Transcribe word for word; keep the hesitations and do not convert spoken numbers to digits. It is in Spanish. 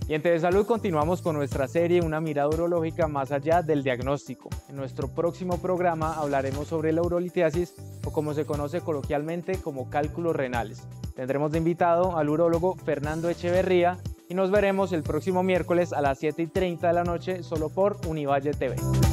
Y en T V Salud continuamos con nuestra serie Una mirada urológica más allá del diagnóstico. En nuestro próximo programa hablaremos sobre la urolitiasis, o como se conoce coloquialmente como cálculos renales. Tendremos de invitado al urólogo Fernando Echeverría y nos veremos el próximo miércoles a las siete y treinta de la noche solo por Univalle T V.